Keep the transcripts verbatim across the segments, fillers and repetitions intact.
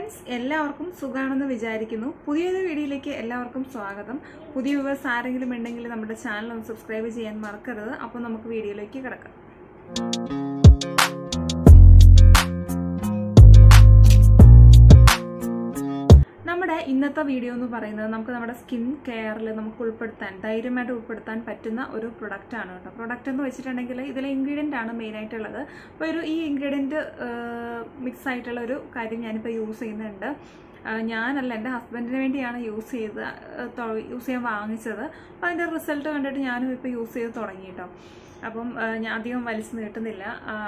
friends, എല്ലാവർക്കും സുഖാണെന്ന് വിചാരിക്കുന്നു. പുതിയൊരു വീഡിയോയിലേക്ക് എല്ലാവർക്കും സ്വാഗതം. പുതിയ വ്യൂവേഴ്സ് ആരെങ്കിലും ഉണ്ടെങ്കിൽ നമ്മുടെ ചാനൽ ഒന്ന് സബ്സ്ക്രൈബ് ചെയ്യാൻ മറക്കരുത്. അപ്പോൾ നമുക്ക് വീഡിയോയിലേക്ക് കിടക്കാം. നമ്മുടെ ഇന്നത്തെ വീഡിയോ എന്ന് പറയുന്നത് നമുക്ക് നമ്മുടെ സ്കിൻ കെയറിൽ നമുക്ക് ഉൾപ്പെടുത്താൻ ധൈര്യമായിട്ട് ഉൾപ്പെടുത്താൻ പറ്റുന്ന ഒരു പ്രൊഡക്റ്റ് ആണ് കേട്ടോ. പ്രൊഡക്റ്റ് എന്ന് വെച്ചിട്ടുണ്ടെങ്കിൽ ഇതിലെ ഇൻഗ്രീഡിയൻ്റ് ആണ് മെയിനായിട്ടുള്ളത്. അപ്പോൾ ഒരു ഈ ഇൻഗ്രീഡിയൻറ്റ് മിക്സ് ആയിട്ടുള്ള ഒരു കാര്യം ഞാനിപ്പോൾ യൂസ് ചെയ്യുന്നുണ്ട്. ഞാനല്ല, എൻ്റെ ഹസ്ബൻഡിന് വേണ്ടിയാണ് യൂസ് ചെയ്ത് യൂസ് ചെയ്യാൻ വാങ്ങിച്ചത്. അപ്പോൾ അതിൻ്റെ റിസൾട്ട് കണ്ടിട്ട് ഞാനും ഇപ്പോൾ യൂസ് ചെയ്ത് തുടങ്ങി കേട്ടോ. അപ്പം ഞാൻ അധികം വലിച്ചു നീട്ടുന്നില്ല.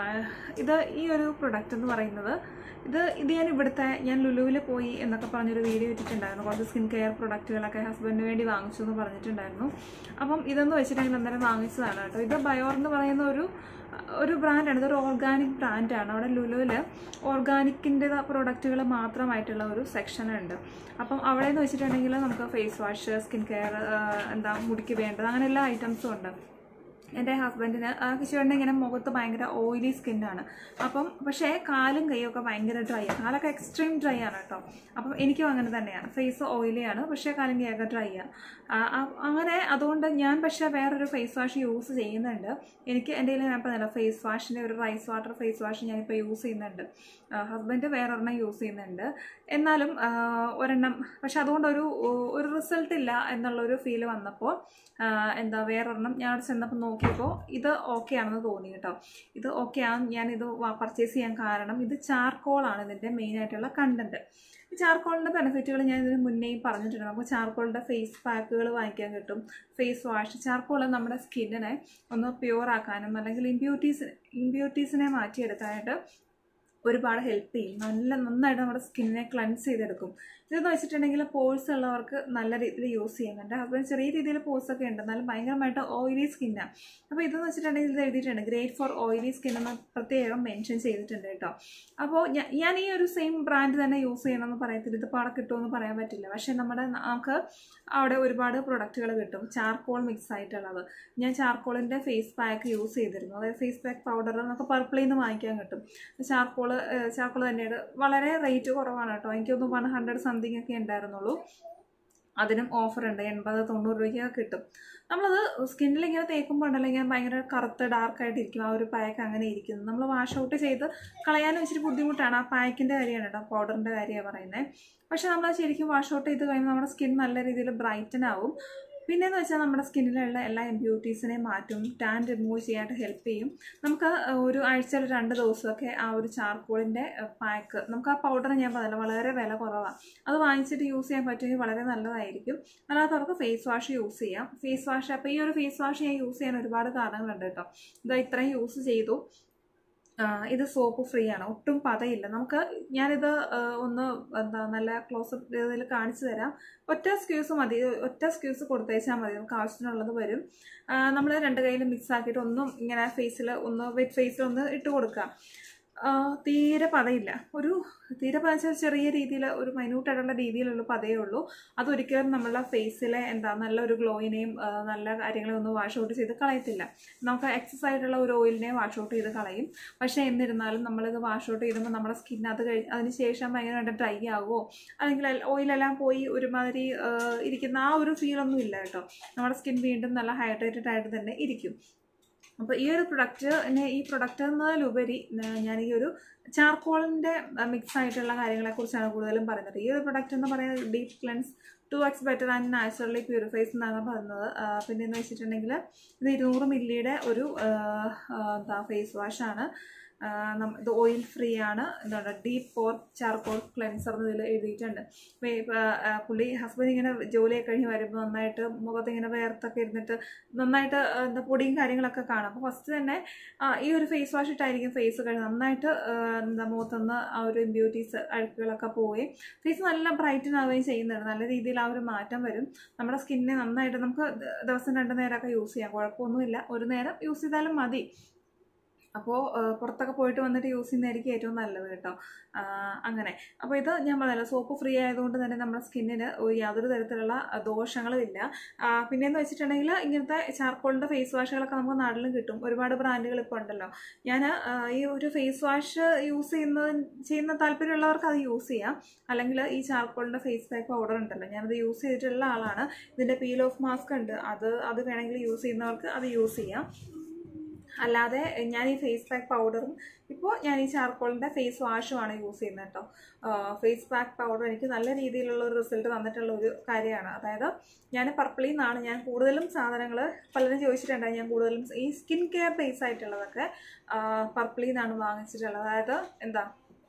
ഇത് ഈ ഒരു പ്രൊഡക്റ്റ് എന്ന് പറയുന്നത് ഇത് ഇത് ഞാൻ ഇവിടുത്തെ ഞാൻ ലുലുവിൽ പോയി എന്നൊക്കെ പറഞ്ഞൊരു വീഡിയോ ഇട്ടിട്ടുണ്ടായിരുന്നു. കുറച്ച് സ്കിൻ കെയർ പ്രൊഡക്റ്റുകളൊക്കെ ഹസ്ബൻഡിന് വേണ്ടി വാങ്ങിച്ചു എന്ന് പറഞ്ഞിട്ടുണ്ടായിരുന്നു. അപ്പം ഇതെന്ന് വെച്ചിട്ടുണ്ടെങ്കിൽ അന്നേരം വാങ്ങിച്ചതാണ് കേട്ടോ. ഇത് ബയോർ എന്ന് പറയുന്ന ഒരു ഒരു ബ്രാൻഡാണ്. ഇതൊരു ഓർഗാനിക് ബ്രാൻഡാണ്. അവിടെ ലുലുവിൽ ഓർഗാനിക്കിൻ്റെ പ്രൊഡക്റ്റുകൾ മാത്രമായിട്ടുള്ള ഒരു സെക്ഷനുണ്ട്. അപ്പം അവിടെ എന്ന് വെച്ചിട്ടുണ്ടെങ്കിൽ നമുക്ക് ഫേസ് വാഷ്, സ്കിൻ കെയർ, എന്താ മുടിക്ക് വേണ്ടത്, അങ്ങനെ എല്ലാ ഐറ്റംസും ഉണ്ട്. എൻ്റെ ഹസ്ബൻഡിന് കിച്ചുവേണ്ട ഇങ്ങനെ മുഖത്ത് ഭയങ്കര ഓയിലി സ്കിന്നാണ്. അപ്പം പക്ഷേ കാലും കൈയൊക്കെ ഭയങ്കര ഡ്രൈ ആണ്. കാലൊക്കെ എക്സ്ട്രീം ഡ്രൈ ആണ് കേട്ടോ. അപ്പം എനിക്കും അങ്ങനെ തന്നെയാണ്. ഫേസ് ഓയിലിയാണ്, പക്ഷേ കാലും കൈയൊക്കെ ഡ്രൈ ആണ്. അങ്ങനെ അതുകൊണ്ട് ഞാൻ പക്ഷേ വേറൊരു ഫേസ് വാഷ് യൂസ് ചെയ്യുന്നുണ്ട്. എനിക്ക് എൻ്റെ കയ്യിൽ ഞാൻ പറഞ്ഞല്ലോ ഫേസ് വാഷിൻ്റെ ഒരു റൈസ് വാട്ടർ ഫേസ് വാഷ് ഞാനിപ്പോൾ യൂസ് ചെയ്യുന്നുണ്ട്. ഹസ്ബൻഡ് വേറൊരെണ്ണം യൂസ് ചെയ്യുന്നുണ്ട്. എന്നാലും ഒരെണ്ണം പക്ഷെ അതുകൊണ്ടൊരു ഒരു റിസൾട്ട് ഇല്ല എന്നുള്ളൊരു ഫീല് വന്നപ്പോൾ എന്താ വേറൊരെണ്ണം ഞാൻ അവിടെ ചെന്നപ്പോൾ നോക്കിയപ്പോൾ ഇത് ഓക്കെ ആണെന്ന് തോന്നി കേട്ടോ. ഇത് ഓക്കെ ആണ്. ഞാനിത് പർച്ചേസ് ചെയ്യാൻ കാരണം ഇത് ചാർക്കോളാണ് ഇതിൻ്റെ മെയിനായിട്ടുള്ള കണ്ടൻറ്റ്. ഈ ചാർക്കോളിൻ്റെ ബെനിഫിറ്റുകൾ ഞാൻ ഇതിന് മുന്നേയും പറഞ്ഞിട്ടുണ്ട്. നമുക്ക് ചാർക്കോളിൻ്റെ ഫേസ് പാക്കുകൾ വാങ്ങിക്കാൻ കിട്ടും, ഫേസ് വാഷ്. ചാർക്കോൾ നമ്മുടെ സ്കിന്നിനെ ഒന്ന് പ്യുവർ ആക്കാനും അല്ലെങ്കിൽ ഇമ്പ്യൂട്ടീസ് ഇമ്പ്യൂട്ടീസിനെ മാറ്റിയെടുക്കാനായിട്ട് ഒരുപാട് ഹെൽപ്പ് ചെയ്യും. നല്ല നന്നായിട്ട് നമ്മുടെ സ്കിന്നിനെ ക്ലൻസ് ചെയ്തെടുക്കും. ഇതെന്ന് വെച്ചിട്ടുണ്ടെങ്കിൽ പോഴ്സ് ഉള്ളവർക്ക് നല്ല രീതിയിൽ യൂസ് ചെയ്യാം. എൻ്റെ ഹസ്ബൻഡ് ചെറിയ രീതിയിൽ പോഴ്സൊക്കെ ഉണ്ട്, എന്നാലും ഭയങ്കരമായിട്ട് ഓയിലി സ്കിന്നാണ്. അപ്പോൾ ഇതെന്ന് വെച്ചിട്ടുണ്ടെങ്കിൽ ഇത് എഴുതിയിട്ടുണ്ട് ഗ്രേറ്റ് ഫോർ ഓയിലി സ്കിൻ എന്ന് പ്രത്യേകം മെൻഷൻ ചെയ്തിട്ടുണ്ട് കേട്ടോ. അപ്പോൾ ഞാൻ ഈ ഒരു സെയിം ബ്രാൻഡ് തന്നെ യൂസ് ചെയ്യണമെന്ന് പറയത്തില്ല. ഇത് പാടെ കിട്ടുമെന്ന് പറയാൻ പറ്റില്ല. പക്ഷേ നമ്മുടെ നമുക്ക് അവിടെ ഒരുപാട് പ്രൊഡക്റ്റുകൾ കിട്ടും ചാർക്കോൾ മിക്സ് ആയിട്ടുള്ളത്. ഞാൻ ചാർക്കോളിൻ്റെ ഫേസ് പാക്ക് യൂസ് ചെയ്തിരുന്നു. അതായത് ഫേസ് പാക്ക് പൗഡർ നമുക്ക് പർപ്പിളിൽ നിന്ന് വാങ്ങിക്കാൻ കിട്ടും. ചാർക്കോൾ ചാർക്കോൾ തന്നെയാണ്. വളരെ റേറ്റ് കുറവാണ് കേട്ടോ. എനിക്കൊന്ന് വൺ ഹൺഡ്രഡ് സംതിങ് ഒക്കെ ഉണ്ടായിരുന്നുള്ളൂ. അതിനും ഓഫറുണ്ട്. എൺപത് തൊണ്ണൂറ് രൂപയ്ക്കൊക്കെ കിട്ടും. നമ്മളത് സ്കിന്നിൽ ഇങ്ങനെ തേക്കുമ്പോൾ ഉണ്ടല്ലോ ഇങ്ങനെ ഭയങ്കര കറുത്ത് ഡാർക്കായിട്ടിരിക്കും. ആ ഒരു പാക്ക് അങ്ങനെ ഇരിക്കുന്നു. നമ്മൾ വാഷ് ഔട്ട് ചെയ്ത് കളയാനും ഇച്ചിരി ബുദ്ധിമുട്ടാണ്. ആ പാക്കിൻ്റെ കാര്യമാണ് കേട്ടോ, പൗഡറിൻ്റെ കാര്യമാണ് പറയുന്നത്. പക്ഷെ നമ്മൾ ശരിക്കും വാഷ് ഔട്ട് ചെയ്ത് കഴിയുമ്പോൾ നമ്മുടെ സ്കിൻ നല്ല രീതിയിൽ ബ്രൈറ്റൻ ആവും. പിന്നെയെന്ന് വെച്ചാൽ നമ്മുടെ സ്കിന്നിലുള്ള എല്ലാ ഇമ്പ്യൂട്ടീസിനെയും മാറ്റും, ടാൻ റിമൂവ് ചെയ്യാനായിട്ട് ഹെൽപ്പ് ചെയ്യും. നമുക്ക് ഒരു ആഴ്ചയിൽ രണ്ട് ദിവസമൊക്കെ ആ ഒരു ചാർക്കോളിൻ്റെ പാക്ക് നമുക്ക് ആ പൗഡർ ഞാൻ പറഞ്ഞില്ല വളരെ വില കുറവാണ്. അത് വാങ്ങിച്ചിട്ട് യൂസ് ചെയ്യാൻ പറ്റുമെങ്കിൽ വളരെ നല്ലതായിരിക്കും. അല്ലാത്തവർക്ക് ഫേസ് വാഷ് യൂസ് ചെയ്യാം. ഫേസ് വാഷ് അപ്പോൾ ഈ ഒരു ഫേസ് വാഷ് ഞാൻ യൂസ് ചെയ്യാൻ ഒരുപാട് കാരണങ്ങളുണ്ട് കേട്ടോ. ഇതാ ഇത്രയും യൂസ് ചെയ്തു. ഇത് സോപ്പ് ഫ്രീ ആണ്, ഒട്ടും പതയില്ല. നമുക്ക് ഞാനിത് ഒന്ന് എന്താ നല്ല ക്ലോസപ്പ് ഇതിൽ കാണിച്ചു തരാം. ഒറ്റ സ്ക്യൂസ് മതി, ഒറ്റ സ്ക്യൂസ് കൊടുത്തേച്ചാൽ മതി. നമുക്ക് ആവശ്യത്തിനുള്ളത് വരും. നമ്മൾ രണ്ട് കയ്യിൽ മിക്സ് ആക്കിയിട്ട് ഒന്നും ഇങ്ങനെ ഫേസിൽ ഒന്ന് വെറ്റ് ഫേസിൽ ഒന്ന് ഇട്ട് കൊടുക്കാം. തീരെ പതയില്ല. ഒരു തീരെ പതച്ചാൽ ചെറിയ രീതിയിൽ ഒരു മൈന്യൂട്ടായിട്ടുള്ള രീതിയിലുള്ള പതയേ ഉള്ളൂ. അതൊരിക്കലും നമ്മളുടെ ഫേസിലെ എന്താ നല്ലൊരു ഗ്ലോയിനെയും നല്ല കാര്യങ്ങളെയും ഒന്നും വാഷ് ഔട്ട് ചെയ്ത് കളയത്തില്ല. നമുക്ക് എക്സസ് ആയിട്ടുള്ള ഒരു ഓയിലിനെയും വാഷ് ഔട്ട് ചെയ്ത് കളയും. പക്ഷേ എന്നിരുന്നാലും നമ്മളിത് വാഷ് ഔട്ട് ചെയ്യുമ്പോൾ നമ്മുടെ സ്കിൻ അത് കഴി അതിന് ശേഷം ഭയങ്കരമായിട്ട് ഡ്രൈ ആകുമോ അല്ലെങ്കിൽ ഓയിലെല്ലാം പോയി ഒരുമാതിരി ഇരിക്കുന്ന ആ ഒരു ഫീലൊന്നും ഇല്ല കേട്ടോ. നമ്മുടെ സ്കിൻ വീണ്ടും നല്ല ഹൈഡ്രേറ്റഡ് ആയിട്ട് തന്നെ ഇരിക്കും. അപ്പോൾ ഈ ഒരു പ്രൊഡക്റ്റ് ഈ പ്രൊഡക്റ്റ് എന്നതിലുപരി ഞാൻ ഈ ഒരു ചാർക്കോളിൻ്റെ മിക്സ് ആയിട്ടുള്ള കാര്യങ്ങളെക്കുറിച്ചാണ് കൂടുതലും പറയുന്നത്. ഈ ഒരു പ്രൊഡക്റ്റ് എന്ന് പറയുന്നത് deep cleanse two x better and naturally purifies എന്നാണ് പറയുന്നത്. പിന്നെ എന്ന് വെച്ചിട്ടുണ്ടെങ്കിൽ ഇത് ഇരുന്നൂറ് മില്ലിയുടെ ഒരു എന്താ ഫേസ് വാഷാണ്. ഇത് ഓയിൽ ഫ്രീ ആണ്. എന്താണ് ഡീപ്പ് പോർ ചാർക്കോൾ ക്ലെൻസർ ഇതിൽ എഴുതിയിട്ടുണ്ട്. പുള്ളി ഹസ്ബൻഡ് ഇങ്ങനെ ജോലിയൊക്കെ കഴിഞ്ഞ് വരുമ്പോൾ നന്നായിട്ട് മുഖത്ത് ഇങ്ങനെ വേർത്തൊക്കെ ഇരുന്നിട്ട് നന്നായിട്ട് എന്താ പൊടിയും കാര്യങ്ങളൊക്കെ കാണും. അപ്പോൾ ഫസ്റ്റ് തന്നെ ഈ ഒരു ഫേസ് വാഷ് ഇട്ടായിരിക്കും ഫേസ് കഴിഞ്ഞ് നന്നായിട്ട് എന്താ മുഖത്തുനിന്ന് ആ ഒരു ഇമ്പ്യൂട്ടീസ് അഴുക്കുകളൊക്കെ പോവുകയും ഫേസ് നല്ല ബ്രൈറ്റൻ ആവുകയും ചെയ്യുന്നുണ്ട്. നല്ല രീതിയിൽ ആ ഒരു മാറ്റം വരും. നമ്മുടെ സ്കിന്നിനെ നന്നായിട്ട് നമുക്ക് ദിവസം രണ്ട് നേരമൊക്കെ യൂസ് ചെയ്യാം, കുഴപ്പമൊന്നുമില്ല. ഒരു നേരം യൂസ് ചെയ്താലും മതി. അപ്പോൾ പുറത്തൊക്കെ പോയിട്ട് വന്നിട്ട് യൂസ് ചെയ്യുന്നതായിരിക്കും ഏറ്റവും നല്ലത് കേട്ടോ. അങ്ങനെ അപ്പോൾ ഇത് ഞാൻ പറഞ്ഞല്ലോ സോപ്പ് ഫ്രീ ആയതുകൊണ്ട് തന്നെ നമ്മുടെ സ്കിന്നിന് യാതൊരു തരത്തിലുള്ള ദോഷങ്ങളും ഇല്ല. പിന്നെയെന്ന് വെച്ചിട്ടുണ്ടെങ്കിൽ ഇങ്ങനത്തെ ചാർക്കോളിൻ്റെ ഫേസ് വാഷുകളൊക്കെ നമുക്ക് നാട്ടിലും കിട്ടും. ഒരുപാട് ബ്രാൻഡുകൾ ഇപ്പോൾ ഉണ്ടല്ലോ. ഞാൻ ഈ ഒരു ഫേസ് വാഷ് യൂസ് ചെയ്യുന്ന ചെയ്യുന്ന താല്പര്യമുള്ളവർക്ക് അത് യൂസ് ചെയ്യാം. അല്ലെങ്കിൽ ഈ ചാർക്കോളിൻ്റെ ഫേസ് പാക്ക് പൗഡർ ഉണ്ടല്ലോ, ഞാനത് യൂസ് ചെയ്തിട്ടുള്ള ആളാണ്. ഇതിൻ്റെ പീൽ ഓഫ് മാസ്ക് ഉണ്ട്, അത് അത് വേണമെങ്കിൽ യൂസ് ചെയ്യുന്നവർക്ക് അത് യൂസ് ചെയ്യാം. അല്ലാതെ ഞാൻ ഈ ഫേസ് പാക്ക് പൗഡറും ഇപ്പോൾ ഞാൻ ഈ ചാർക്കോളിൻ്റെ ഫേസ് വാഷുമാണ് യൂസ് ചെയ്യുന്നത് കേട്ടോ. ഫേസ് പാക്ക് പൗഡർ എനിക്ക് നല്ല രീതിയിലുള്ള ഒരു റിസൾട്ട് തന്നിട്ടുള്ള ഒരു കാര്യമാണ്. അതായത് ഞാൻ പർപ്പിളിൽ നിന്നാണ് ഞാൻ കൂടുതലും സാധനങ്ങൾ, പലരും ചോദിച്ചിട്ടുണ്ടായി, ഞാൻ കൂടുതലും ഈ സ്കിൻ കെയർ ബേസ് ആയിട്ടുള്ളതൊക്കെ പർപ്പിളിൽ നിന്നാണ് വാങ്ങിച്ചിട്ടുള്ളത്. അതായത് എന്താ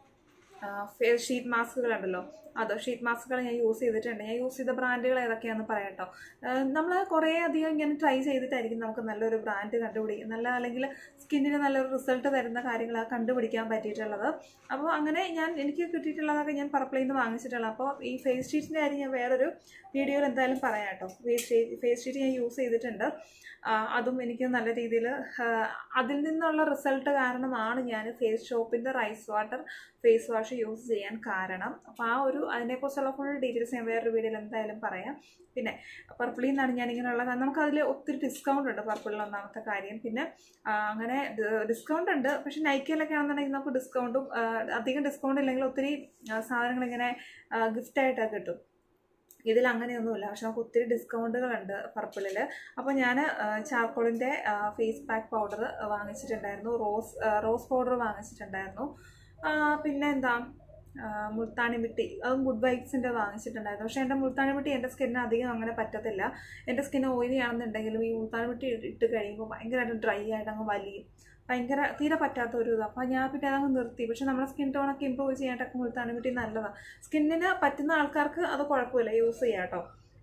ഫേസ് ഷീറ്റ് മാസ്കുകൾ ഉണ്ടല്ലോ, അത് ഷീറ്റ് മാസ്കുകൾ ഞാൻ യൂസ് ചെയ്തിട്ടുണ്ട്. ഞാൻ യൂസ് ചെയ്ത ബ്രാൻഡുകൾ ഏതൊക്കെയാണെന്ന് പറയാം കേട്ടോ. നമ്മൾ കുറേ അധികം ഇങ്ങനെ ട്രൈ ചെയ്തിട്ടായിരിക്കും നമുക്ക് നല്ലൊരു ബ്രാൻഡ് കണ്ടുപിടിക്കും, നല്ല അല്ലെങ്കിൽ സ്കിന്നിന് നല്ലൊരു റിസൾട്ട് തരുന്ന കാര്യങ്ങൾ കണ്ടുപിടിക്കാൻ പറ്റിയിട്ടുള്ളത്. അപ്പോൾ അങ്ങനെ ഞാൻ എനിക്ക് കിട്ടിയിട്ടുള്ളതൊക്കെ ഞാൻ പർപ്പിളിൽ നിന്ന് വാങ്ങിച്ചിട്ടുള്ളത്. അപ്പോൾ ഈ ഫേസ് ഷീറ്റിൻ്റെ കാര്യം ഞാൻ വേറൊരു വീഡിയോയിൽ എന്തായാലും പറയാം കേട്ടോ. ഫേസ് ഷീറ്റ് ഫേസ് ഷീറ്റ് ഞാൻ യൂസ് ചെയ്തിട്ടുണ്ട്. അതും എനിക്ക് നല്ല രീതിയിൽ അതിൽ നിന്നുള്ള റിസൾട്ട് കാരണമാണ് ഞാൻ ഫേസ് ഷോപ്പിൻ്റെ rice water face wash use ചെയ്യാൻ കാരണം. അപ്പോൾ ആ ഒരു അതിനെക്കുറിച്ചുള്ള ഫുൾ ഡീറ്റെയിൽസ് ഞാൻ വേറൊരു വീഡിയോയിൽ എന്തായാലും പറയാം. പിന്നെ പർപ്പിളിൽ നിന്നാണ് ഞാൻ ഇങ്ങനെയുള്ള, നമുക്കതിൽ ഒത്തിരി ഡിസ്കൗണ്ട് ഉണ്ട് പർപ്പിളിൽ, ഒന്നാമത്തെ കാര്യം. പിന്നെ അങ്ങനെ ഡിസ്കൗണ്ട് ഉണ്ട്, പക്ഷെ നൈക്കയിലൊക്കെ ആണെന്നുണ്ടെങ്കിൽ നമുക്ക് ഡിസ്കൗണ്ടും അധികം ഡിസ്കൗണ്ട് ഇല്ലെങ്കിൽ ഒത്തിരി സാധനങ്ങൾ ഇങ്ങനെ ഗിഫ്റ്റായിട്ടൊക്കെ കിട്ടും. ഇതിൽ അങ്ങനെയൊന്നുമില്ല, പക്ഷെ നമുക്ക് ഒത്തിരി ഡിസ്കൗണ്ടുകളുണ്ട് പർപ്പിളിൽ. അപ്പോൾ ഞാൻ ചാർക്കോളിൻ്റെ ഫേസ് പാക്ക് പൗഡർ വാങ്ങിച്ചിട്ടുണ്ടായിരുന്നു, റോസ് റോസ് പൗഡർ വാങ്ങിച്ചിട്ടുണ്ടായിരുന്നു. പിന്നെ എന്താ മുൾത്താണി മിട്ടി, അതും ഗുഡ് വൈബ്സിൻ്റെ വാങ്ങിച്ചിട്ടുണ്ടായിരുന്നു. പക്ഷേ എൻ്റെ മുൾത്താണി മിട്ടി എൻ്റെ സ്കിന്നിന് അധികം അങ്ങനെ പറ്റത്തില്ല. എൻ്റെ സ്കിന്ന് ഓയിലി ആണെന്നുണ്ടെങ്കിലും ഈ മുൾത്താണി മിട്ടി ഇട്ട് കഴിയുമ്പോൾ ഭയങ്കരമായിട്ട് ഡ്രൈ ആയിട്ട് അങ്ങ് വലിയും, ഭയങ്കര തീരെ പറ്റാത്ത ഒരു ഇത്. അപ്പോൾ ഞാൻ പിന്നെ അതങ്ങ് നിർത്തി. പക്ഷെ നമ്മുടെ സ്കിൻ ടോണൊക്കെ ഇമ്പ്രൂവ് ചെയ്യാനായിട്ടൊക്കെ മുൾത്താണി മിട്ടി നല്ലതാണ്. സ്കിന്നിന് പറ്റുന്ന ആൾക്കാർക്ക് അത് കുഴപ്പമില്ല, യൂസ് ചെയ്യാം കേട്ടോ.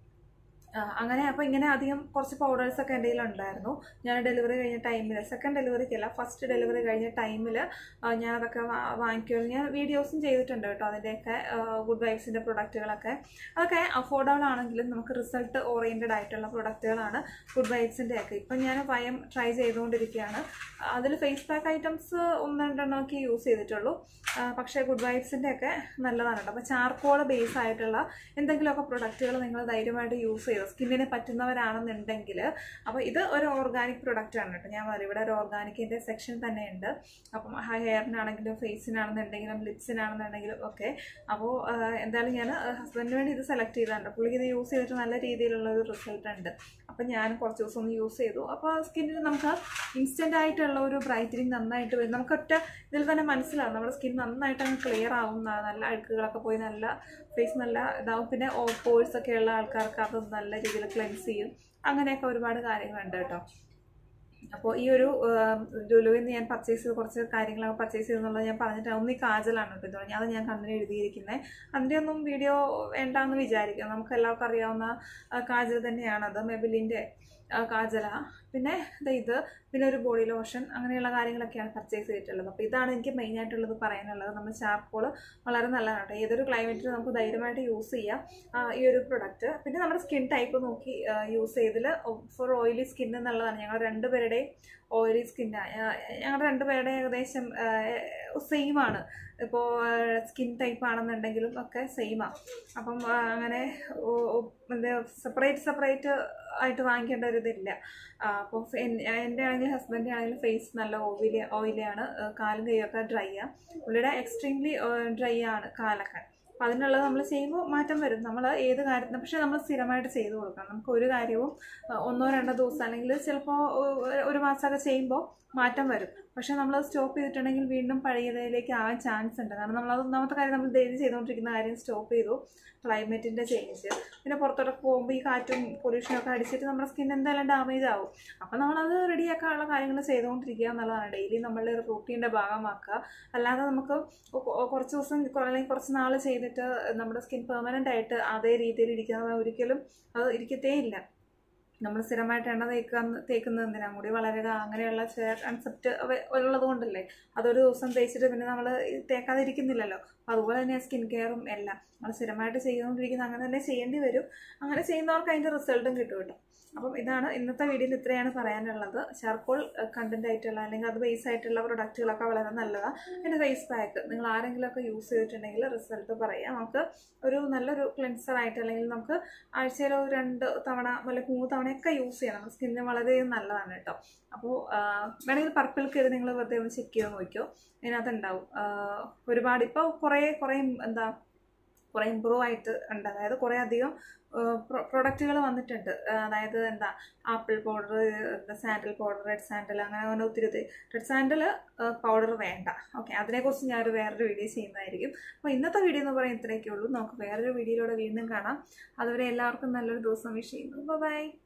അങ്ങനെ അപ്പോൾ ഇങ്ങനെ അധികം കുറച്ച് പൗഡേഴ്സൊക്കെ എൻ്റെ കയ്യിലുണ്ടായിരുന്നു. ഞാൻ ഡെലിവറി കഴിഞ്ഞ ടൈമിൽ, സെക്കൻഡ് ഡെലിവറിക്കല്ല ഫസ്റ്റ് ഡെലിവറി കഴിഞ്ഞ ടൈമിൽ ഞാനതൊക്കെ വാങ്ങിക്കുമായിരുന്നു. ഞാൻ വീഡിയോസും ചെയ്തിട്ടുണ്ട് കേട്ടോ അതിൻ്റെയൊക്കെ. ഗുഡ് വൈബ്സിൻ്റെ പ്രൊഡക്റ്റുകളൊക്കെ അതൊക്കെ അഫോർഡബിൾ ആണെങ്കിലും നമുക്ക് റിസൾട്ട് ഓറിയൻറ്റഡ് ആയിട്ടുള്ള പ്രൊഡക്റ്റുകളാണ് ഗുഡ് വൈബ്സിൻ്റെയൊക്കെ. ഇപ്പം ഞാൻ ഭയം ട്രൈ ചെയ്തുകൊണ്ടിരിക്കുകയാണ്. അതിൽ ഫേസ് പാക്ക് ഐറ്റംസ് ഒന്ന് രണ്ടെണ്ണമൊക്കെ യൂസ് ചെയ്തിട്ടുള്ളൂ. പക്ഷേ ഗുഡ് വൈബ്സിൻ്റെയൊക്കെ നല്ലതാണ് കേട്ടോ. അപ്പോൾ ചാർക്കോൾ ബേസ് ആയിട്ടുള്ള എന്തെങ്കിലുമൊക്കെ പ്രൊഡക്റ്റുകൾ നിങ്ങൾ ധൈര്യമായിട്ട് യൂസ് ചെയ്തു സ്കിന്നിന് പറ്റുന്നവരാണെന്നുണ്ടെങ്കിൽ. അപ്പോൾ ഇത് ഒരു ഓർഗാനിക് പ്രൊഡക്റ്റ് ആണ് കേട്ടോ. ഞാൻ പറയും ഇവിടെ ഒരു ഓർഗാനിക്കിൻ്റെ സെക്ഷൻ തന്നെ ഉണ്ട്. അപ്പം ഹെയറിനാണെങ്കിലും ഫേസിനാണെന്നുണ്ടെങ്കിലും ലിപ്സിനാണെന്നുണ്ടെങ്കിലും ഒക്കെ. അപ്പോൾ എന്തായാലും ഞാൻ ഹസ്ബൻഡിന് വേണ്ടി ഇത് സെലക്ട് ചെയ്തിട്ടുണ്ട്. പുള്ളിക്ക് ഇത് യൂസ് ചെയ്തിട്ട് നല്ല രീതിയിലുള്ള ഒരു റിസൾട്ട് ഉണ്ട്. അപ്പം ഞാൻ കുറച്ച് ദിവസം ഒന്ന് യൂസ് ചെയ്തു. അപ്പോൾ സ്കിന്നിന് നമുക്ക് ഇൻസ്റ്റൻ്റ് ആയിട്ടുള്ള ഒരു ബ്രൈറ്റനിങ് നന്നായിട്ട് വരും. നമുക്കൊറ്റ ഇതിൽ തന്നെ മനസ്സിലാവും നമ്മുടെ സ്കിൻ നന്നായിട്ട് അങ്ങ് ക്ലിയർ ആവും, നല്ല അഴുക്കുകളൊക്കെ പോയി നല്ല ഫേസ് നല്ല ഇതാവും. പിന്നെ പോഴ്സ് ഒക്കെ ഉള്ള ആൾക്കാർക്ക് അത് നല്ല രീതിയിൽ ക്ലെൻസ് ചെയ്യും. അങ്ങനെയൊക്കെ ഒരുപാട് കാര്യങ്ങളുണ്ട് കേട്ടോ. അപ്പോൾ ഈ ഒരു ലുലുവിൽ നിന്ന് ഞാൻ പർച്ചേസ് ചെയ്ത് കുറച്ച് കാര്യങ്ങളൊക്കെ പർച്ചേസ് ചെയ്തെന്നുള്ളത് ഞാൻ പറഞ്ഞിട്ട് ഒന്ന് ഈ കാജലാണ് കേട്ടോ ഇത്. അത് ഞാൻ കണ്ണിന് എഴുതിയിരിക്കുന്നത്. അതിൻ്റെ ഒന്നും വീഡിയോ വേണ്ടാന്ന് വിചാരിക്കും, നമുക്ക് എല്ലാവർക്കും അറിയാവുന്ന കാജൽ തന്നെയാണത്, മെബിലിൻ്റെ കാജല. പിന്നെ ഇത് പിന്നെ ഒരു ബോഡി ലോഷൻ, അങ്ങനെയുള്ള കാര്യങ്ങളൊക്കെയാണ് പർച്ചേസ് ചെയ്തിട്ടുള്ളത്. അപ്പോൾ ഇതാണ് എനിക്ക് മെയിനായിട്ടുള്ളത് പറയാനുള്ളത്. നമ്മൾ ചാർക്കോൾ വളരെ നല്ലതാണ് കേട്ടോ. ഏതൊരു ക്ലൈമറ്റിൽ നമുക്ക് ധൈര്യമായിട്ട് യൂസ് ചെയ്യാം ഈ ഒരു പ്രൊഡക്റ്റ്. പിന്നെ നമ്മുടെ സ്കിൻ ടൈപ്പ് നോക്കി യൂസ് ചെയ്തതിൽ ഫോർ ഓയിലി സ്കിൻ എന്നുള്ളതാണ്. ഞങ്ങൾ രണ്ടുപേരുടെയും ഓയിലി സ്കിന്നാണ്, ഞങ്ങളുടെ രണ്ടുപേരുടെ ഏകദേശം സെയിമാണ്. ഇപ്പോൾ സ്കിൻ ടൈപ്പ് ആണെന്നുണ്ടെങ്കിലും ഒക്കെ സെയിമാണ്. അപ്പം അങ്ങനെ എന്താ സെപ്പറേറ്റ് സെപ്പറേറ്റ് ആയിട്ട് വാങ്ങിക്കേണ്ട ഒരു ഇതില്ല. അപ്പോൾ എൻ്റെ ആണെങ്കിലും ഹസ്ബൻഡ് ആണെങ്കിലും ഫേസ് നല്ല ഓയിലി ഓയിലിയാണ്, കാലും കൈയൊക്കെ ഡ്രൈ ആണ്. പുള്ളിയുടെ എക്സ്ട്രീംലി ഡ്രൈ ആണ് കാലൊക്കെ. അപ്പോൾ അതിനുള്ളത് നമ്മൾ ചെയ്യുമ്പോൾ മാറ്റം വരും. നമ്മൾ ഏത് കാര്യത്തിനും പക്ഷേ നമ്മൾ സ്ഥിരമായിട്ട് ചെയ്ത് കൊടുക്കണം. നമുക്ക് ഒരു കാര്യവും ഒന്നോ രണ്ടോ ദിവസം അല്ലെങ്കിൽ ചിലപ്പോൾ ഒരു മാസമൊക്കെ ചെയ്യുമ്പോൾ മാറ്റം വരും. പക്ഷേ നമ്മൾ സ്റ്റോപ്പ് ചെയ്തിട്ടുണ്ടെങ്കിൽ വീണ്ടും പഴയതിലേക്ക് ആവാൻ ചാൻസ് ഉണ്ട്. കാരണം നമ്മളത് ഒന്നാമത്തെ കാര്യം നമ്മൾ ഡെയിലി ചെയ്തുകൊണ്ടിരിക്കുന്ന കാര്യം സ്റ്റോപ്പ് ചെയ്തു, ക്ലൈമറ്റിൻ്റെ ചേഞ്ച്. പിന്നെ പുറത്തോട്ടൊക്കെ പോകുമ്പോൾ ഈ കാറ്റും പൊല്യൂഷനൊക്കെ അടിച്ചിട്ട് നമ്മുടെ സ്കിൻ എന്തായാലും ഡാമേജ് ആവും. അപ്പോൾ നമ്മളത് റെഡിയാക്കാനുള്ള കാര്യങ്ങൾ ചെയ്തുകൊണ്ടിരിക്കുക എന്നുള്ളതാണ്. ഡെയിലി നമ്മൾ റൂട്ടീൻ്റെ ഭാഗമാക്കുക. അല്ലാതെ നമുക്ക് കുറച്ച് ദിവസം അല്ലെങ്കിൽ കുറച്ച് നാൾ ചെയ്തിട്ട് നമ്മുടെ സ്കിൻ പെർമനൻ്റ് ആയിട്ട് അതേ രീതിയിൽ ഇരിക്കുന്നത് ഒരിക്കലും അത് ഇരിക്കത്തേ ഇല്ല. നമ്മൾ സ്ഥിരമായിട്ട് എണ്ണ തേക്കാൻ തേക്കുന്നത് എന്തിനാ, മുടി വളരുക അങ്ങനെയുള്ള ചില കൺസെപ്റ്റ് ഉള്ളത് കൊണ്ടല്ലേ. അതൊരു ദിവസം തേച്ചിട്ട് പിന്നെ നമ്മൾ തേക്കാതിരിക്കുന്നില്ലല്ലോ. അതുപോലെ തന്നെ സ്കിൻ കെയറും എല്ലാം നമ്മൾ സ്ഥിരമായിട്ട് ചെയ്തുകൊണ്ടിരിക്കുന്നത് അങ്ങനെ തന്നെ ചെയ്യേണ്ടി വരും. അങ്ങനെ ചെയ്യുന്നവർക്ക് അതിൻ്റെ റിസൾട്ടും കിട്ടും കേട്ടോ. അപ്പം ഇതാണ് ഇന്നത്തെ വീഡിയോയിൽ ഇത്രയാണ് പറയാനുള്ളത്. ചാർക്കോൾ കണ്ടന്റ് ആയിട്ടുള്ള അല്ലെങ്കിൽ അത് ബേസ് ആയിട്ടുള്ള പ്രൊഡക്റ്റുകളൊക്കെ വളരെ നല്ലതാണ്. പിന്നെ ഫേസ് പാക്ക് നിങ്ങൾ ആരെങ്കിലുമൊക്കെ യൂസ് ചെയ്തിട്ടുണ്ടെങ്കിൽ റിസൾട്ട് പറയാം. നമുക്ക് ഒരു നല്ലൊരു ക്ലെൻസർ ആയിട്ട് അല്ലെങ്കിൽ നമുക്ക് ആഴ്ചയിൽ ഒരു രണ്ട് തവണ അല്ലെങ്കിൽ മൂന്ന് തവണയൊക്കെ യൂസ് ചെയ്യാം. നമ്മുടെ സ്കിന്നിന് വളരെ നല്ലതാണ് കേട്ടോ. അപ്പോൾ വേണമെങ്കിൽ പർപ്പിൾ കയറി നിങ്ങൾ വെറുതെ ഒന്ന് ചെക്ക് ചെയ്ത് നോക്കിയോ, ഇതിനകത്ത് ഉണ്ടാവും ഒരുപാട്. ഇപ്പോൾ കുറേ കുറേ എന്താ കുറേ ഇമ്പ്രൂവ് ആയിട്ട് ഉണ്ട്. അതായത് കുറേ അധികം പ്രൊഡക്റ്റുകൾ വന്നിട്ടുണ്ട്. അതായത് എന്താ apple powder, sandal powder, red sandal, അങ്ങനെ അങ്ങനെ ഒത്തിരി ഒത്തിരി റെഡ് സാൻഡൽ പൗഡർ വേണ്ട. ഓക്കെ, അതിനെക്കുറിച്ച് ഞാനൊരു വേറൊരു വീഡിയോ ചെയ്യുന്നതായിരിക്കും. അപ്പോൾ ഇന്നത്തെ വീഡിയോ എന്ന് പറയുന്നത് ഇത്രയൊക്കെ ഉള്ളൂ. നമുക്ക് വേറൊരു വീഡിയോയിലൂടെ വീണ്ടും കാണാം. അതുവരെ എല്ലാവർക്കും നല്ലൊരു ദിവസം വിഷ് ചെയ്യുന്നു. ബൈ.